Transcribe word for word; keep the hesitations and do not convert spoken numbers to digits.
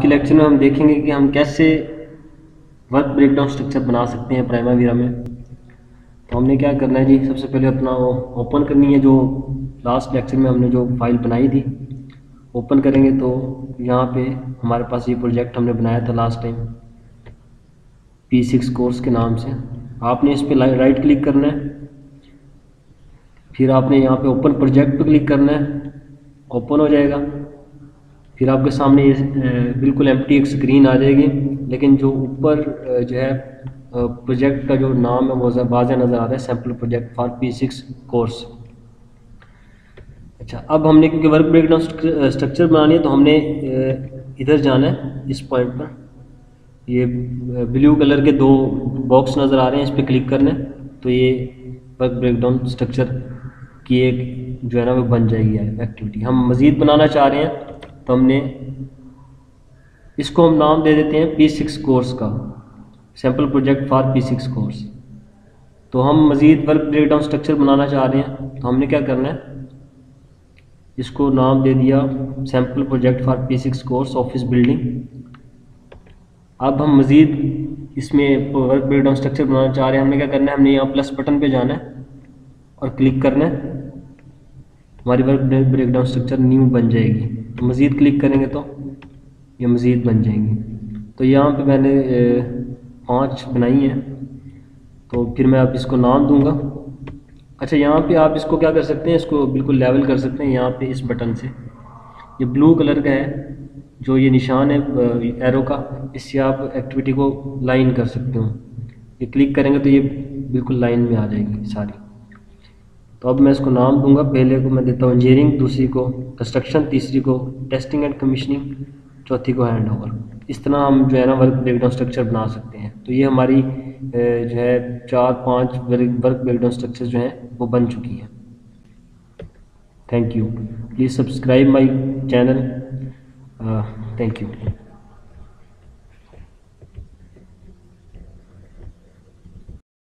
के लेक्चर में हम देखेंगे कि हम कैसे वर्क ब्रेकडाउन स्ट्रक्चर बना सकते हैं प्राइमावीरा में। तो हमने क्या करना है जी, सबसे पहले अपना वो ओपन करनी है, जो लास्ट लेक्चर में हमने जो फाइल बनाई थी ओपन करेंगे। तो यहाँ पे हमारे पास ये प्रोजेक्ट हमने बनाया था last time P six course के नाम से। आपने इस पर राइट क्लिक करना है, फिर आपने यहाँ पे ओपन प्रोजेक्ट पे क्लिक करना है, ओपन हो जाएगा। फिर आपके सामने ये बिल्कुल एम्प्टी एक स्क्रीन आ जाएगी, लेकिन जो ऊपर जो है प्रोजेक्ट का जो नाम है वो वाज़ेह नज़र आ रहा है, sample project for P six course. अच्छा, अब हमने क्योंकि वर्क ब्रेकडाउन स्ट्रक्चर बनानी है तो हमने इधर जाना है, इस पॉइंट पर ये ब्लू कलर के दो बॉक्स नज़र आ रहे हैं, इस पर क्लिक करना है। तो ये वर्क ब्रेकडाउन स्ट्रक्चर की एक जो है ना वो बन जाएगी एक्टिविटी। हम मज़ीद बनाना चाह रहे हैं तो हमने इसको हम नाम दे देते हैं पी सिक्स कोर्स का, sample project for P six course. तो हम मज़ीद वर्क ब्रेकडाउन स्ट्रक्चर बनाना चाह रहे हैं तो हमने क्या करना है, इसको नाम दे दिया sample project for P six course office building. अब हम मज़ीद इसमें वर्क ब्रेकडाउन स्ट्रक्चर बनाना चाह रहे हैं, हमने क्या करना है, हमने यहाँ प्लस बटन पे जाना है और क्लिक करना है, हमारी वर्क ब्रेकडाउन स्ट्रक्चर न्यू बन जाएगी। तो मज़ीद क्लिक करेंगे तो ये मज़ीद बन जाएंगी। तो यहाँ पे मैंने पाँच बनाई हैं, तो फिर मैं अब इसको नाम दूंगा। अच्छा, यहाँ पे आप इसको क्या कर सकते हैं, इसको बिल्कुल लेवल कर सकते हैं यहाँ पे इस बटन से। ये ब्लू कलर का है जो ये निशान है एरो का, इससे आप एक्टिविटी को लाइन कर सकते हो। ये क्लिक करेंगे तो ये बिल्कुल लाइन में आ जाएगी सारी। तो अब मैं इसको नाम दूंगा, पहले को मैं देता हूँ इंजीनियरिंग, दूसरी को कंस्ट्रक्शन, तीसरी को टेस्टिंग एंड कमीशनिंग, चौथी को हैंड ओवर। इस तरह हम जो है ना वर्क ब्रेकडाउन स्ट्रक्चर बना सकते हैं। तो ये हमारी जो है चार पांच वर्क ब्रेकडाउन स्ट्रक्चर जो हैं वो बन चुकी हैं। Thank you, please subscribe my channel. Thank you.